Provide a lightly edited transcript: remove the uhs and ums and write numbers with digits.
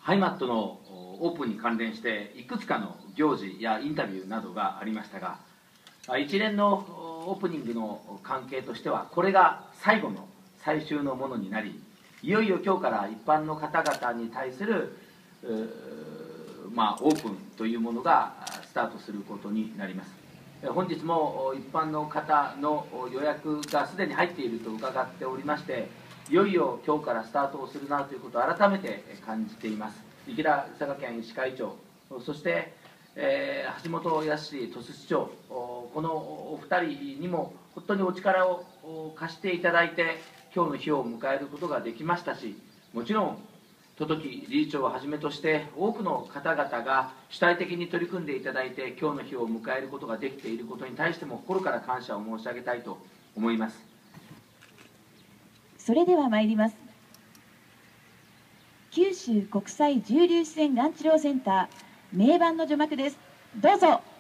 ハイマットのオープンに関連していくつかの行事やインタビューなどがありましたが、一連のオープニングの関係としてはこれが最後の最終のものになり、いよいよ今日から一般の方々に対するオープンというものがスタートすることになります。本日も一般の方の予約がすでに入っていると伺っておりまして、いよいよ今日からスタートをするなということを改めて感じています。池田佐賀県医師会長、そして橋本康鳥市長、このお二人にも本当にお力を貸していただいて、今日の日を迎えることができましたし、もちろん十時理事長をはじめとして多くの方々が主体的に取り組んでいただいて、今日の日を迎えることができていることに対しても心から感謝を申し上げたいと思います。 それでは参ります。九州国際重粒子線がん治療センター名盤の除幕です。どうぞ。